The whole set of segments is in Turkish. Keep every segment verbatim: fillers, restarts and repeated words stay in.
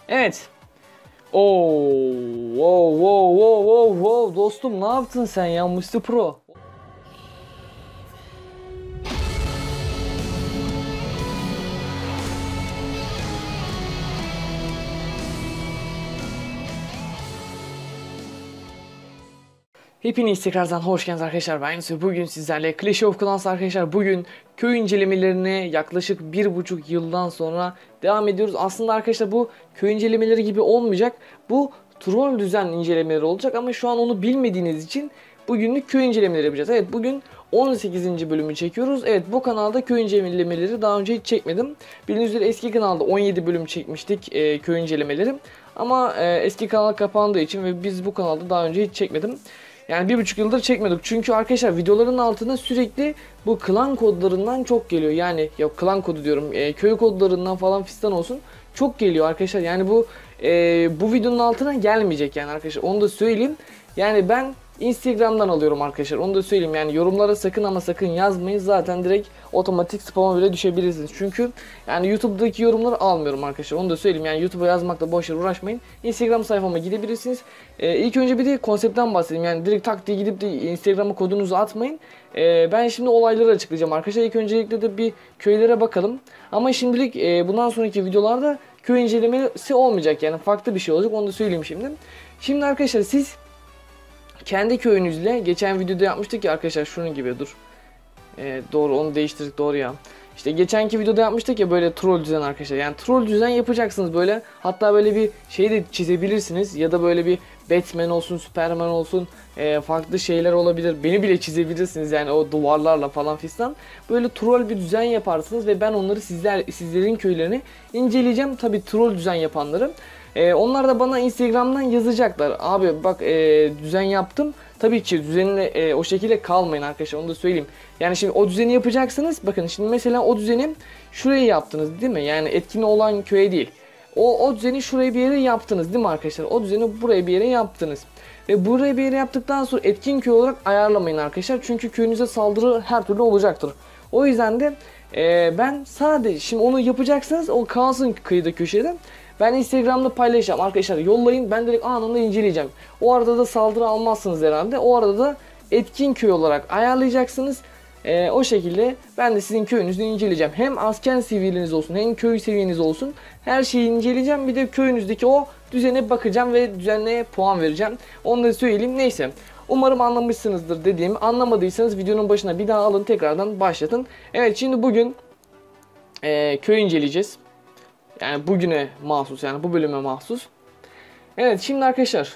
Evet. Oo, wow, wow, wow, wow, wow. Dostum ne yaptın sen ya Musti Pro? Hepiniz tekrardan hoş geldiniz arkadaşlar. Ben Yusuf. Bugün sizlerle Clash of Clans arkadaşlar. Bugün köy incelemelerine yaklaşık bir buçuk yıldan sonra devam ediyoruz. Aslında arkadaşlar bu köy incelemeleri gibi olmayacak. Bu troll düzen incelemeleri olacak ama şu an onu bilmediğiniz için bugünlük köy incelemeleri yapacağız. Evet, bugün on sekizinci bölümü çekiyoruz. Evet, bu kanalda köy incelemeleri daha önce hiç çekmedim. Bildiğiniz üzere eski kanalda on yedi bölüm çekmiştik e, köy incelemeleri. Ama e, eski kanal kapandığı için ve biz bu kanalda daha önce hiç çekmedim. Yani bir buçuk yıldır çekmedik. Çünkü arkadaşlar videoların altına sürekli bu klan kodlarından çok geliyor. Yani yok klan kodu diyorum. E, köy kodlarından falan fistan olsun. Çok geliyor arkadaşlar. Yani bu e, bu videonun altına gelmeyecek yani arkadaşlar. Onu da söyleyeyim. Yani ben Instagram'dan alıyorum arkadaşlar. Onu da söyleyeyim. Yani yorumlara sakın ama sakın yazmayın. Zaten direkt otomatik spam'a bile düşebilirsiniz. Çünkü yani YouTube'daki yorumları almıyorum arkadaşlar. Onu da söyleyeyim. Yani YouTube'a yazmakla boş yere uğraşmayın. Instagram sayfama gidebilirsiniz. Ee, ilk önce bir de konseptten bahsedeyim. Yani direkt tak diye gidip de Instagram'a kodunuzu atmayın. Ee, ben şimdi olayları açıklayacağım arkadaşlar. İlk öncelikle de bir köylere bakalım. Ama şimdilik e, bundan sonraki videolarda köy incelemesi olmayacak. Yani farklı bir şey olacak. Onu da söyleyeyim şimdi. Şimdi arkadaşlar siz kendi köyünüzle geçen videoda yapmıştık ya arkadaşlar, şunun gibi dur. Ee, doğru, onu değiştirdik, doğru ya. İşte geçenki videoda yapmıştık ya böyle troll düzen arkadaşlar. Yani troll düzen yapacaksınız böyle. Hatta böyle bir şey de çizebilirsiniz ya da böyle bir Batman olsun, Superman olsun, e, farklı şeyler olabilir. Beni bile çizebilirsiniz yani o duvarlarla falan fistan. Böyle troll bir düzen yaparsınız ve ben onları sizler sizlerin köylerini inceleyeceğim. Tabii troll düzen yapanları. Ee, onlar da bana Instagram'dan yazacaklar. Abi bak e, düzen yaptım. Tabii ki düzenine e, o şekilde kalmayın arkadaşlar, onu da söyleyeyim. Yani şimdi o düzeni yapacaksınız. Bakın şimdi mesela o düzeni şuraya yaptınız değil mi? Yani etkin olan köye değil. O, o düzeni şuraya bir yere yaptınız değil mi arkadaşlar? O düzeni buraya bir yere yaptınız. Ve buraya bir yere yaptıktan sonra etkin köy olarak ayarlamayın arkadaşlar. Çünkü köyünüze saldırı her türlü olacaktır. O yüzden de e, ben sadece şimdi onu yapacaksınız. O kalsın kıyıda köşede. Ben Instagram'da paylaşacağım arkadaşlar, yollayın, ben direkt anında inceleyeceğim. O arada da saldırı almazsınız herhalde. O arada da etkin köy olarak ayarlayacaksınız. Ee, o şekilde ben de sizin köyünüzü inceleyeceğim. Hem asker seviyeniz olsun hem köy seviyeniz olsun. Her şeyi inceleyeceğim. Bir de köyünüzdeki o düzene bakacağım ve düzenle puan vereceğim. Onu da söyleyeyim. Neyse. Umarım anlamışsınızdır dediğimi. Anlamadıysanız videonun başına bir daha alın, tekrardan başlatın. Evet, şimdi bugün e, köy inceleyeceğiz. Yani bugüne mahsus, yani bu bölüme mahsus. Evet şimdi arkadaşlar.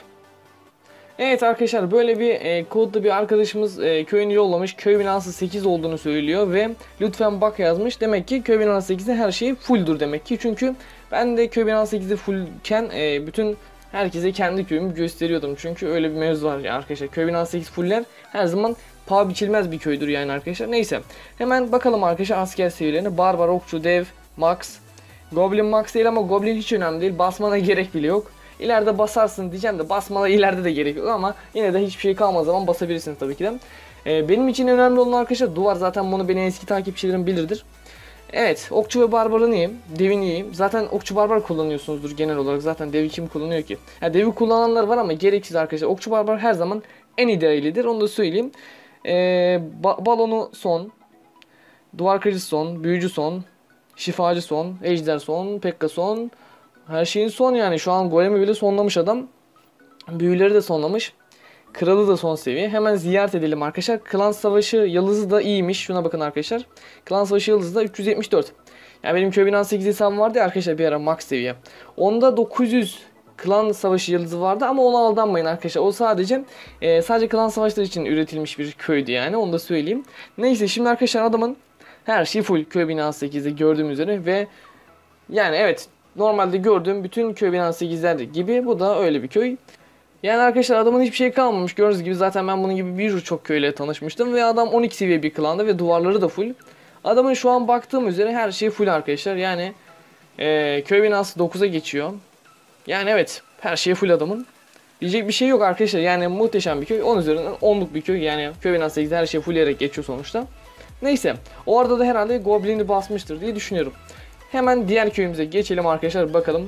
Evet arkadaşlar, böyle bir e, kodda bir arkadaşımız e, köyünü yollamış. Köy binası sekiz olduğunu söylüyor ve lütfen bak yazmış. Demek ki köy binası sekizde her şey fulldur demek ki. Çünkü ben de köy binası sekizde fullken e, bütün herkese kendi köyümü gösteriyordum. Çünkü öyle bir mevzu var ya arkadaşlar. Köy binası sekiz fuller her zaman paha biçilmez bir köydür yani arkadaşlar. Neyse. Hemen bakalım arkadaşlar asker seviyelerine. Barbar, okçu, dev, max. Goblin max değil ama Goblin hiç önemli değil. Basmana gerek bile yok. İleride basarsın diyeceğim de basmana ileride de gerek yok ama yine de hiçbir şey kalmadığı zaman basabilirsiniz tabii ki de. Ee, benim için önemli olan arkadaşlar duvar, zaten bunu benim eski takipçilerim bilirdir. Evet, okçu ve barbarın iyiyim. Devin iyiyim. Zaten okçu barbar kullanıyorsunuzdur genel olarak. Zaten devi kim kullanıyor ki? Yani devi kullananlar var ama gereksiz arkadaşlar. Okçu barbar her zaman en idealidir. Onu da söyleyeyim. Ee, ba balonu son. Duvar kırıcısı son. Büyücü son. Şifacı son, ejder son, pekka son, her şeyin son yani. Şu an golemi bile sonlamış adam. Büyüleri de sonlamış. Kralı da son seviye. Hemen ziyaret edelim arkadaşlar. Klan Savaşı Yıldızı da iyiymiş. Şuna bakın arkadaşlar. Klan Savaşı Yıldızı da üç yüz yetmiş dört. Yani benim köy binası sekiz hesabım vardı ya arkadaşlar bir ara, max seviye. Onda dokuz yüz Klan Savaşı Yıldızı vardı ama ona aldanmayın arkadaşlar. O sadece e, sadece klan savaşları için üretilmiş bir köydü yani. Onu da söyleyeyim. Neyse şimdi arkadaşlar adamın her şey full köy binası sekizde gördüğüm üzere ve yani evet, normalde gördüğüm bütün köy binası sekizler gibi bu da öyle bir köy. Yani arkadaşlar adamın hiçbir şey kalmamış, gördüğünüz gibi. Zaten ben bunun gibi birçok köyle tanışmıştım ve adam on iki seviye bir klanda ve duvarları da full. Adamın şu an baktığım üzere her şey full arkadaşlar. Yani ee, köy binası dokuza geçiyor. Yani evet, her şey full adamın. Diyecek bir şey yok arkadaşlar, yani muhteşem bir köy. on üzerinden onluk bir köy. Yani köy binası sekizde her şey fullleyerek geçiyor sonuçta. Neyse, o arada da herhalde Goblin'i basmıştır diye düşünüyorum. Hemen diğer köyümüze geçelim arkadaşlar, bakalım.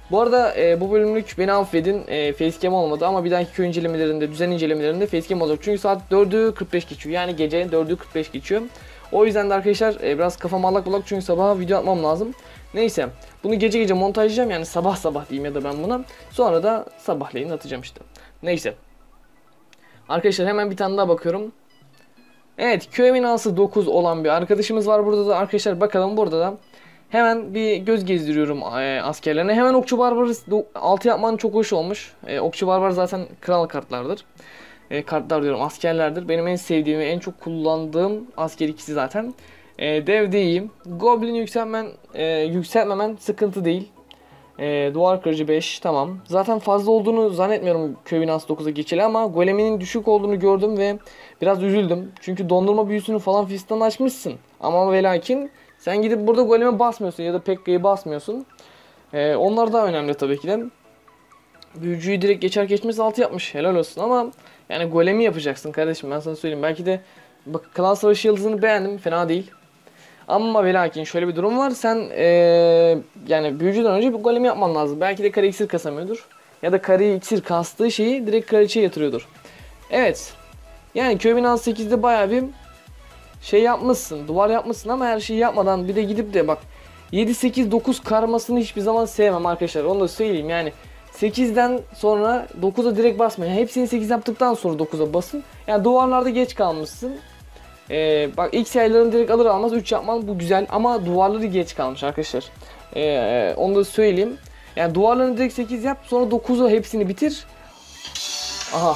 Bu arada e, bu bölümlük beni affedin, e, facecam olmadı ama bir dahaki köy incelemelerinde, düzen incelemelerinde facecam olacak. Çünkü saat dördü kırk beş geçiyor, yani gece dördü kırk beş geçiyor. O yüzden de arkadaşlar e, biraz kafam allak bullak, çünkü sabah video atmam lazım. Neyse, bunu gece gece montajlayacağım, yani sabah sabah diyeyim ya da ben buna. Sonra da sabahleyin atacağım işte. Neyse. Arkadaşlar hemen bir tane daha bakıyorum. Evet, köy binası dokuz olan bir arkadaşımız var burada da arkadaşlar, bakalım burada da. Hemen bir göz gezdiriyorum e, askerlerine. Hemen Okçu Barbar'ı altı yapman çok hoş olmuş. E, Okçu Barbar zaten kral kartlardır. E, kartlar diyorum, askerlerdir. Benim en sevdiğim ve en çok kullandığım asker ikisi zaten. E, dev de iyiyim. Goblin yükseltmen, e, yükseltmemen sıkıntı değil. E, duvar kırıcı beş, tamam. Zaten fazla olduğunu zannetmiyorum köy binası dokuza geçeli, ama goleminin düşük olduğunu gördüm ve biraz üzüldüm. Çünkü dondurma büyüsünü falan fistan açmışsın. Ama ve lakin sen gidip burada goleme basmıyorsun ya da Pekka'yı basmıyorsun. Ee, onlar daha önemli tabii ki de. Büyücüyü direkt geçer geçmez altı yapmış. Helal olsun, ama yani golemi yapacaksın kardeşim, ben sana söyleyeyim. Belki de bak, Klan Savaşı yıldızını beğendim, fena değil. Ama ve lakin şöyle bir durum var. Sen ee, yani büyücüden önce bir golemi yapman lazım. Belki de kare iksir kasamıyordur. Ya da kare iksir kastığı şeyi direkt kraliçeye yatırıyordur. Evet. Yani köy binası sekizde bayağı bir şey yapmışsın, duvar yapmışsın, ama her şeyi yapmadan bir de gidip de bak, yedi sekiz dokuz karmasını hiçbir zaman sevmem arkadaşlar, onu da söyleyeyim. Yani sekizden sonra dokuza direkt basmayın, yani hepsini sekiz yaptıktan sonra dokuza basın. Yani duvarlarda geç kalmışsın. Ee, bak, ilk sayılarını direkt alır almaz üç yapman, bu güzel, ama duvarları geç kalmış arkadaşlar. Ee, onu da söyleyeyim. Yani duvarlarını direkt sekiz yap, sonra dokuza hepsini bitir. Aha.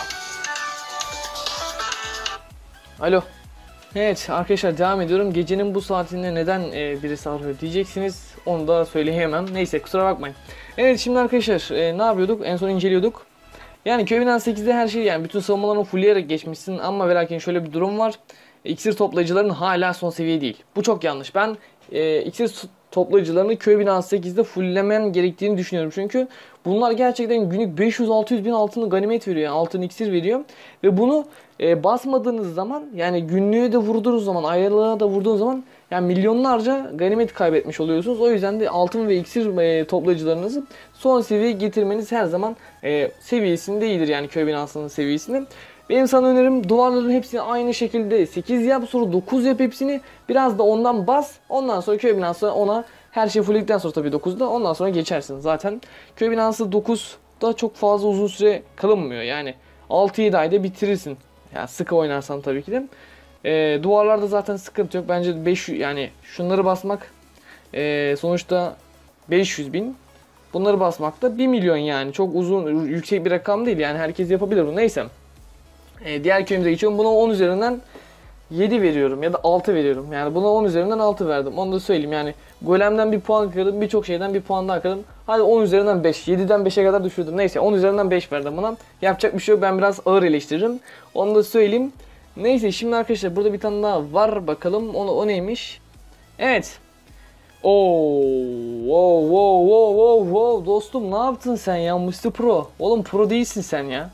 Alo. Evet arkadaşlar, devam ediyorum. Gecenin bu saatinde neden e, birisi arıyor diyeceksiniz. Onu da söyleyemem. Neyse, kusura bakmayın. Evet, şimdi arkadaşlar e, ne yapıyorduk? En son inceliyorduk. Yani köy binası sekizde her şey, yani bütün savunmalarını fullleyerek geçmişsin, ama ve lakin şöyle bir durum var. İksir toplayıcıların hala son seviye değil. Bu çok yanlış. Ben e, iksir toplayıcılarını köy binası sekizde fulllemen gerektiğini düşünüyorum. Çünkü bunlar gerçekten günlük beş yüz altı yüz bin altın ganimet veriyor. Yani altın iksir veriyor. Ve bunu e, basmadığınız zaman, yani günlüğe de vurduğunuz zaman, aylığa da vurduğunuz zaman, yani milyonlarca ganimet kaybetmiş oluyorsunuz. O yüzden de altın ve iksir e, toplayıcılarınızı son seviyeye getirmeniz her zaman e, seviyesinde iyidir. Yani köy binasının seviyesinde. Benim sana önerim, duvarların hepsini aynı şekilde sekiz yap, sonra dokuz yap hepsini. Biraz da ondan bas. Ondan sonra köy binası ona her şey fullledikten sonra tabii dokuzda. Ondan sonra geçersin. Zaten köy binası dokuzda çok fazla uzun süre kalınmıyor. Yani altı yedi ayda bitirirsin. Yani sıkı oynarsan tabii ki de. E, duvarlarda zaten sıkıntı yok. Bence beş yüz, yani şunları basmak e, sonuçta beş yüz bin. Bunları basmak da bir milyon yani. Çok uzun, yüksek bir rakam değil. Yani herkes yapabilir bunu. Neyse. E, diğer köyümüze geçiyorum. Buna on üzerinden yedi veriyorum ya da altı veriyorum. Yani buna on üzerinden altı verdim. Onu da söyleyeyim. Yani golemden bir puan kırdım. Birçok şeyden bir puan daha kırdım. Hadi on üzerinden beş. yediden beşe kadar düşürdüm. Neyse, on üzerinden beş verdim buna. Yapacak bir şey yok. Ben biraz ağır eleştiririm. Onu da söyleyeyim. Neyse, şimdi arkadaşlar burada bir tane daha var. Bakalım onu, o neymiş? Evet. Oo, wow, wow, wow, wow, wow. Dostum, ne yaptın sen ya? mister Pro. Oğlum, pro değilsin sen ya.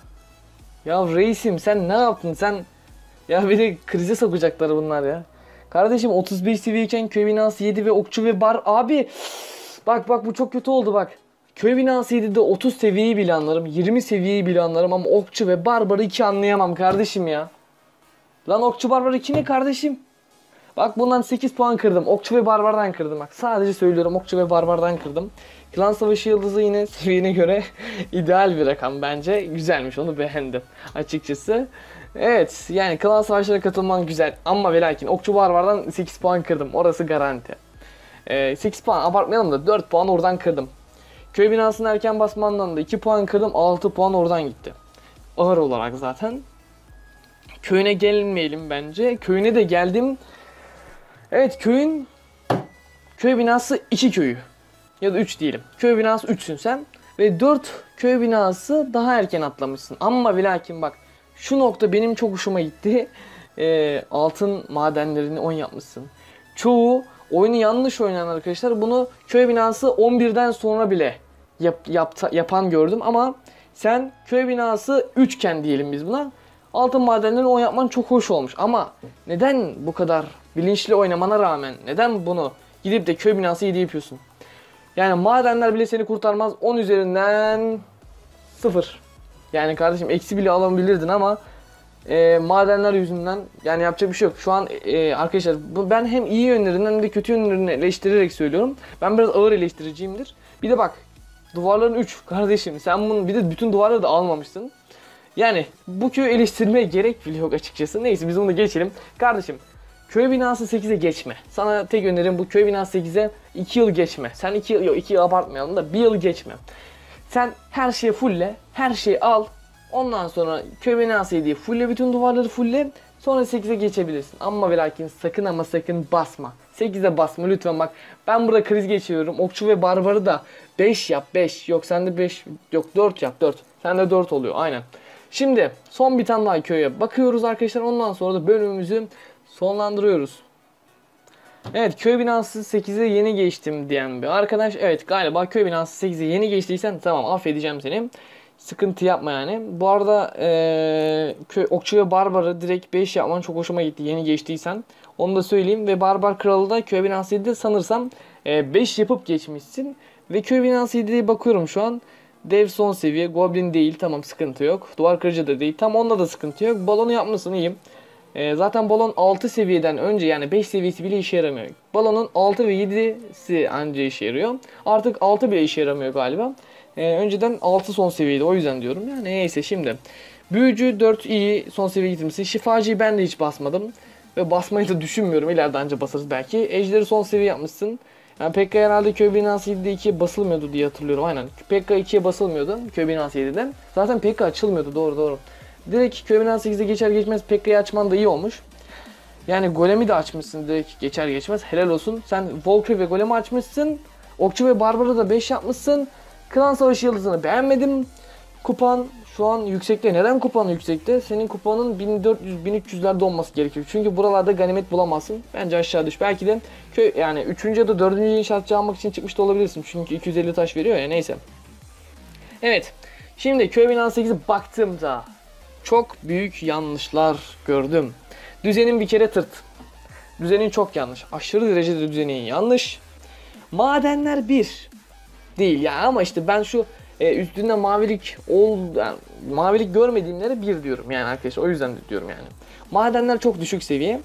Ya reisim, sen ne yaptın sen? Ya beni krize sokacaklar bunlar ya. Kardeşim, otuz beş seviyeyken köy binası yedi ve okçu ve bar. Abi bak bak, bu çok kötü oldu bak. Köy binası yedide otuz seviyeyi bile anlarım, yirmi seviyeyi bile anlarım, ama okçu ve barbarı iki anlayamam kardeşim ya. Lan okçu barbar iki ne kardeşim? Bak, bundan sekiz puan kırdım. Okçu ve barbardan kırdım bak. Sadece söylüyorum, okçu ve barbardan kırdım. Klan Savaşı yıldızı yine seviyene göre ideal bir rakam bence. Güzelmiş, onu beğendim açıkçası. Evet, yani Klan Savaşı'na katılman güzel, ama ve lakin okçu barbardan sekiz puan kırdım. Orası garanti. Ee, sekiz puan abartmayalım da dört puan oradan kırdım. Köy binasını erken basmandan da iki puan kırdım. altı puan oradan gitti. Ağır olarak zaten. Köyüne gelmeyelim bence. Köyüne de geldim. Evet, köyün köy binası iki köyü ya da üç diyelim. Köy binası üçsün sen ve dört köy binası daha erken atlamışsın. Ama ve lakin bak, şu nokta benim çok hoşuma gitti. E, altın madenlerini on yapmışsın. Çoğu oyunu yanlış oynayan arkadaşlar bunu köy binası on birden sonra bile yap, yapta, yapan gördüm, ama sen köy binası üçken diyelim biz buna, altın madenlerini on yapman çok hoş olmuş. Ama neden bu kadar bilinçli oynamana rağmen neden bunu gidip de köy binası yedi yapıyorsun? Yani madenler bile seni kurtarmaz. on üzerinden sıfır. Yani kardeşim eksi bile alabilirdin ama e, madenler yüzünden yani yapacak bir şey yok. Şu an e, arkadaşlar bu, ben hem iyi yönlerinden hem de kötü yönlerini eleştirerek söylüyorum. Ben biraz ağır eleştiriciyimdir. Bir de bak, duvarların üç kardeşim, sen bunu bir de bütün duvarları da almamışsın. Yani bu köyü eleştirmeye gerek bile yok açıkçası. Neyse biz onu da geçelim. Kardeşim, köy binası sekize geçme. Sana tek önerim bu, köy binası sekize iki yıl geçme. Sen iki yıl, yok iki yıl abartmayalım da bir yıl geçme. Sen her şeyi fulle, her şeyi al. Ondan sonra köy binası diye fulle, bütün duvarları fulle. Sonra sekize geçebilirsin. Ama ve lakin sakın ama sakın basma. sekize basma lütfen bak. Ben burada kriz geçiriyorum. Okçu ve barbarı da beş yap, beş. Yok sende beş, yok dört yap, dört. Sende dört oluyor aynen. Şimdi son bir tane daha köye bakıyoruz arkadaşlar. Ondan sonra da bölümümüzü sonlandırıyoruz. Evet, köy binası sekize yeni geçtim diyen bir arkadaş. Evet, galiba köy binası sekize yeni geçtiysen tamam, affedeceğim seni. Sıkıntı yapma yani. Bu arada ee, köy, okçu ve barbarı direkt beş yapman çok hoşuma gitti yeni geçtiysen. Onu da söyleyeyim. Ve barbar kralı da köy binası yedide sanırsam e, beş yapıp geçmişsin. Ve köy binası yediye bakıyorum şu an. Dev son seviye. Goblin değil. Tamam, sıkıntı yok. Duvar kırıcı da değil. Tam onda da sıkıntı yok. Balonu yapmışsın, iyiyim. E, zaten balon altı seviyeden önce, yani beş seviyesi bile işe yaramıyor. Balonun altı ve yedisi anca işe yarıyor. Artık altı bile işe yaramıyor galiba. E, önceden altı son seviyeydi, o yüzden diyorum. Yani neyse şimdi. Büyücü dört iyi son seviye getirmişsin. Şifacıyı ben de hiç basmadım. Ve basmayı da düşünmüyorum. İleride anca basarız belki. Ejderi son seviye yapmışsın. Yani Pekka herhalde köy binası yedide ikiye basılmıyordu diye hatırlıyorum. Aynen. Pekka ikiye basılmıyordu köy binası yedide. Zaten Pekka açılmıyordu, doğru doğru. Direkt köy binası sekize geçer geçmez Pekka'yı açman da iyi olmuş. Yani golemi de açmışsın direkt geçer geçmez. Helal olsun. Sen Valkyrie ve golemi açmışsın. Okçu ve barbarı da beş yapmışsın. Klan savaşı yıldızını beğenmedim. Kupan şu an yüksekte. Neden kupan yüksekte? Senin kupanın bin dört yüz bin üç yüzlerde olması gerekiyor. Çünkü buralarda ganimet bulamazsın. Bence aşağı düş. Belki de köy yani üçüncü ya da dördüncü inşaatçı almak için çıkmış da olabilirsin. Çünkü iki yüz elli taş veriyor ya, neyse. Evet. Şimdi köy binası sekize baktığımda çok büyük yanlışlar gördüm. Düzenin bir kere tırt. Düzenin çok yanlış. Aşırı derecede düzenin yanlış. Madenler bir değil ya, ama işte ben şu e, üstünde mavilik ol, yani mavilik görmediğimlere bir diyorum yani arkadaşlar, o yüzden diyorum yani. Madenler çok düşük seviye.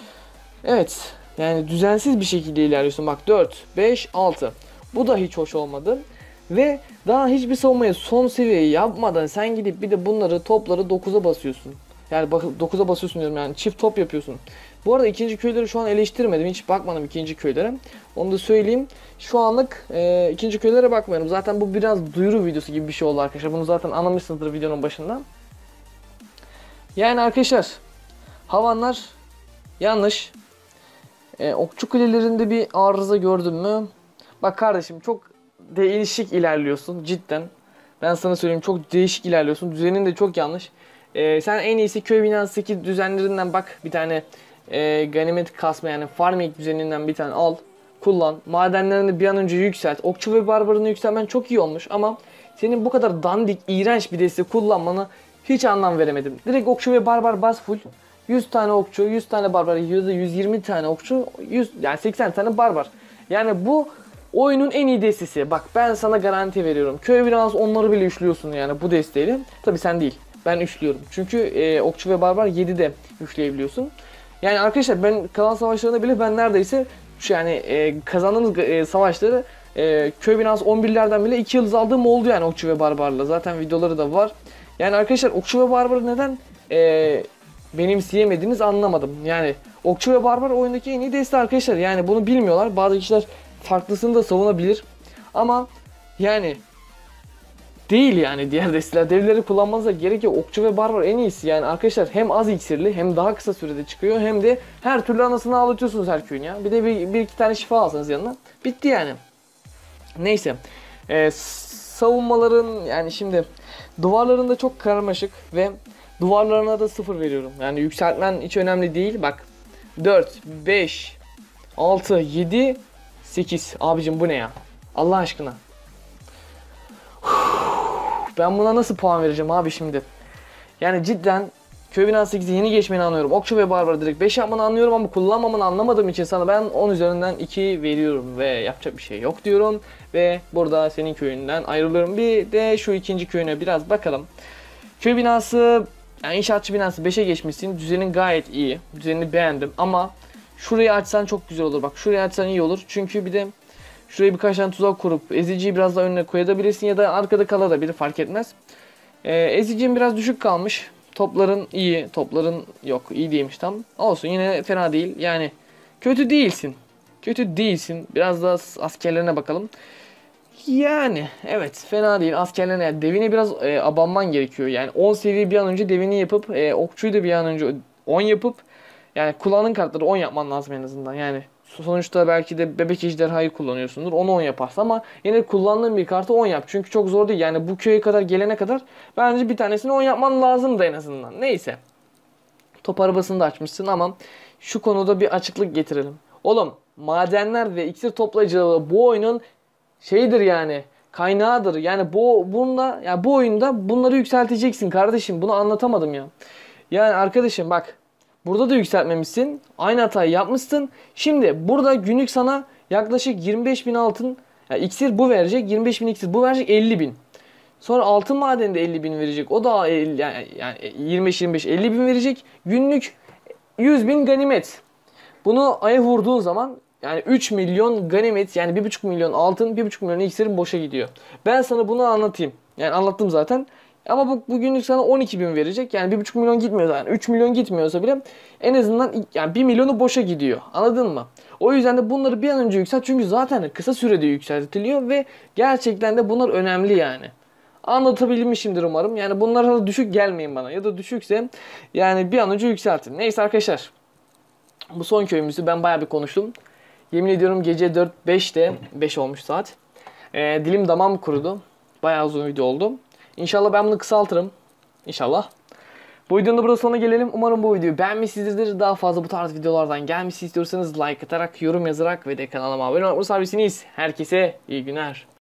Evet, yani düzensiz bir şekilde ilerliyorsun. Bak dört, beş, altı. Bu da hiç hoş olmadı. Ve daha hiçbir savunmaya son seviyeyi yapmadan sen gidip bir de bunları topları dokuza basıyorsun. Yani bak dokuza basıyorsun diyorum, yani çift top yapıyorsun. Bu arada ikinci köyleri şu an eleştirmedim. Hiç bakmadım ikinci köylere. Onu da söyleyeyim. Şu anlık e, ikinci köylere bakmıyorum. Zaten bu biraz duyuru videosu gibi bir şey oldu arkadaşlar. Bunu zaten anlamışsınızdır videonun başında. Yani arkadaşlar, havanlar yanlış. E, okçu kulelerinde bir arıza gördün mü? Bak kardeşim, çok değişik ilerliyorsun cidden. Ben sana söyleyeyim, çok değişik ilerliyorsun. Düzenin de çok yanlış. Ee, sen en iyisi köy binası sekiz düzenlerinden bak, bir tane e, ganimet kasma yani farming düzeninden bir tane al. Kullan. Madenlerini bir an önce yükselt. Okçu ve barbarını yükselmen çok iyi olmuş ama senin bu kadar dandik, iğrenç bir desteği kullanmanı hiç anlam veremedim. Direkt okçu ve barbar bas full. yüz tane okçu, yüz tane barbar, ya da yüz yirmi tane okçu, yüz yani seksen tane barbar. Yani bu oyunun en iyi destesi. Bak ben sana garanti veriyorum. Köy binası onları bile üçlüyorsun yani bu desteğiyle. Tabi sen değil. Ben üçlüyorum. Çünkü e, okçu ve barbar yedide üçleyebiliyorsun. Yani arkadaşlar ben kalan savaşlarında bile ben neredeyse yani e, kazandığımız e, savaşları e, köy binası on birlerden bile iki yıldız aldığım oldu yani okçu ve barbarla. Zaten videoları da var. Yani arkadaşlar okçu ve barbarı neden e, benimseyemediğiniz anlamadım. Yani okçu ve barbar oyundaki en iyi deste arkadaşlar. Yani bunu bilmiyorlar. Bazı kişiler farklısını da savunabilir. Ama yani değil yani diğer desteler. Devleri kullanmanıza gerek yok. Okçu ve barbar en iyisi yani arkadaşlar. Hem az iksirli hem daha kısa sürede çıkıyor. Hem de her türlü anasını ağlatıyorsunuz her köyün ya. Bir de bir, bir iki tane şifa alsanız yanına. Bitti yani. Neyse. Ee, savunmaların yani şimdi duvarlarında çok karmaşık ve duvarlarına da sıfır veriyorum. Yani yükseltmen hiç önemli değil. Bak dört, beş, altı, yedi, sekiz. Abicim bu ne ya? Allah aşkına. Ben buna nasıl puan vereceğim abi şimdi? Yani cidden Köy binası sekizi yeni geçmeni anlıyorum. Okçu ve barbar direkt beş yapmanı anlıyorum ama kullanmamanı anlamadığım için sana ben on üzerinden iki veriyorum ve yapacak bir şey yok diyorum. Ve burada senin köyünden ayrılıyorum. Bir de şu ikinci köyüne biraz bakalım. Köy binası, yani inşaatçı binası beşe geçmişsin. Düzenin gayet iyi. Düzenini beğendim ama şurayı açsan çok güzel olur. Bak şurayı açsan iyi olur. Çünkü bir de şuraya birkaç tane tuzak kurup eziciyi biraz daha önüne koyabilirsin ya da arkada kalabilir, fark etmez. Ee, ezicin biraz düşük kalmış. Topların iyi. Topların yok. İyi değilmiş tam. Olsun, yine fena değil. Yani kötü değilsin. Kötü değilsin. Biraz daha askerlerine bakalım. Yani evet, fena değil. Askerlerine, yani devine biraz e, abanman gerekiyor. Yani on seviye bir an önce devini yapıp e, okçuyu da bir an önce on yapıp, yani kullandığın kartları on yapman lazım en azından. Yani sonuçta belki de bebek ejderhayı kullanıyorsundur. Onu on yaparsın ama yine kullandığın bir kartı on yap. Çünkü çok zor değil. Yani bu köye kadar gelene kadar bence bir tanesini on yapman lazım da en azından. Neyse. Top arabasını da açmışsın ama şu konuda bir açıklık getirelim. Oğlum, madenler ve iksir toplayıcılığı bu oyunun şeydir yani, kaynağıdır. Yani bu bunda, yani bu oyunda bunları yükselteceksin kardeşim. Bunu anlatamadım ya. Yani arkadaşım bak, burada da yükseltmemişsin. Aynı hatayı yapmışsın. Şimdi burada günlük sana yaklaşık yirmi beş bin altın, yani iksir bu verecek. yirmi beş bin iksir bu verecek, elli bin. Sonra altın madeninde elli bin verecek. O da elli, yani, yani yirmi beş yirmi beş elli bin verecek. Günlük yüz bin ganimet. Bunu aya vurduğun zaman yani üç milyon ganimet, yani bir buçuk milyon altın, bir buçuk milyon iksirin boşa gidiyor. Ben sana bunu anlatayım. Yani anlattım zaten. Ama bu bugünlük sana on iki bin verecek. Yani bir buçuk milyon gitmiyor zaten. üç milyon gitmiyorsa bile en azından yani bir milyonu boşa gidiyor. Anladın mı? O yüzden de bunları bir an önce yükselt. Çünkü zaten kısa sürede yükseltiliyor ve gerçekten de bunlar önemli yani. Anlatabilmişimdir umarım. Yani bunlara düşük gelmeyin bana. Ya da düşükse yani bir an önce yükseltin. Neyse arkadaşlar. Bu son köyümüzü ben bayağı bir konuştum. Yemin ediyorum gece dört beşte beş olmuş saat. Ee, dilim damağım kurudu. Bayağı uzun video oldu. İnşallah ben bunu kısaltırım. İnşallah. Bu videonun da burada sonuna gelelim. Umarım bu videoyu beğenmişsinizdir. Daha fazla bu tarz videolardan gelmesi istiyorsanız like atarak, yorum yazarak ve de kanalıma abone olmayı unutmayın. Herkese iyi günler.